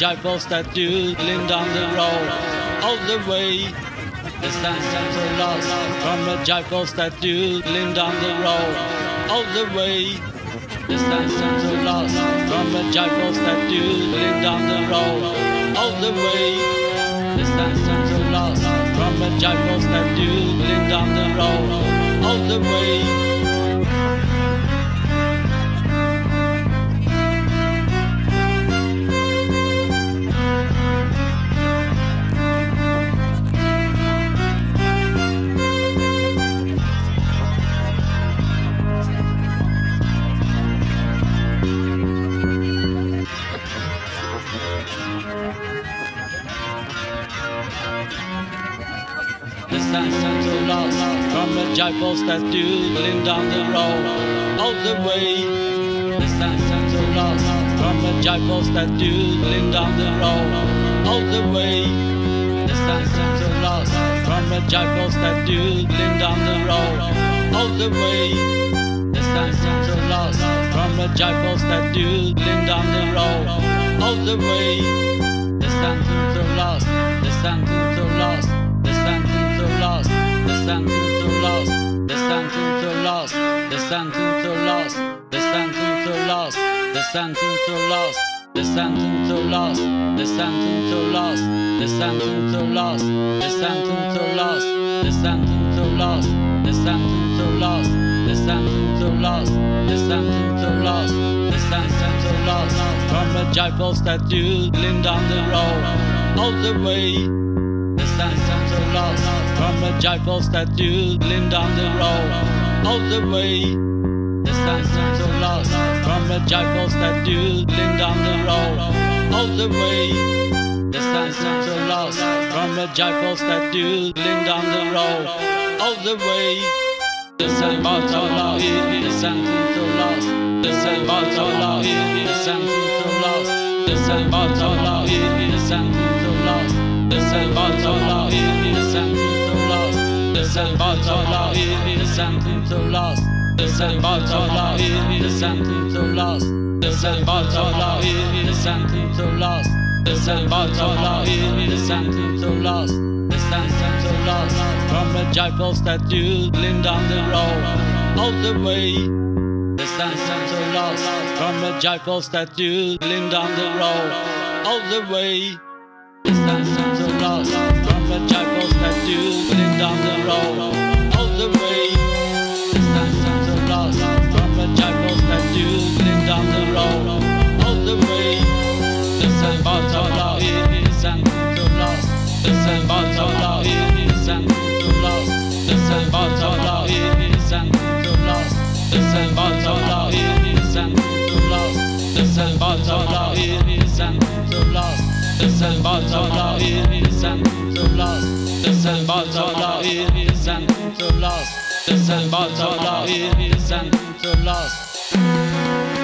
joyful statue lean down the road all the way. The stand so lost from a joyful statue lean down the road all the way. The stand so lost from a joyful statue lean down the road all the way. The stand so lost from a joyful statue lean down the road all the way. The stand so lost from a joyful statue lean down the road all the way. The stand so lost from a joyful statue lean down the road all the way. The stand so lost from a joyful statue lean down the road all the way. The stand so lost from a joyful statue lean down the road all the way. The stand so lost. The stand so lost. The stand so lost. The stand so lost. The stand so lost. The stand so lost. The stand so lost. The stand so lost. The stand so lost. The stand so lost. The stand so lost. The stand so lost. The stand so lost. The stand so lost. The stand so lost. The stand so lost. The stand so lost from a joyful statue lean down the road all the way. The stand so lost from a joyful statue lean down the road all the way. The stand so lost from a joyful statue lean down the road all the way. The stand so lost from a joyful statue lean down the road all the way. The stand so lost. The stand so lost. The stand so lost. The stand so lost. The stand so lost. The stand so lost. The stand so lost. The stand so lost. The stand so lost. The stand so lost. The stand so lost. The stand so lost. The stand so lost. The stand so lost. The stand so lost. The stand so lost. The stand so lost from a joyful statue lean down the road all the way. The stand so lost from a joyful statue lean down the road all the way. The stand so lost from a joyful statue lean down the road all the way. The stand so lost from a joyful statue lean down the road all the way. The stand so lost. The stand so lost. The stand so lost. The stand so lost. The stand so lost. The stand so lost. The stand so lost. The stand so lost. The stand so lost. The stand so lost. The stand so lost. The stand so lost. The stand so lost. The stand so lost. The stand so lost. The stand so lost.